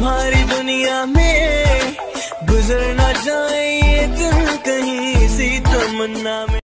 भारी दुनिया में गुजर ना जाए ये दिन कहीं इसी तमन्ना में।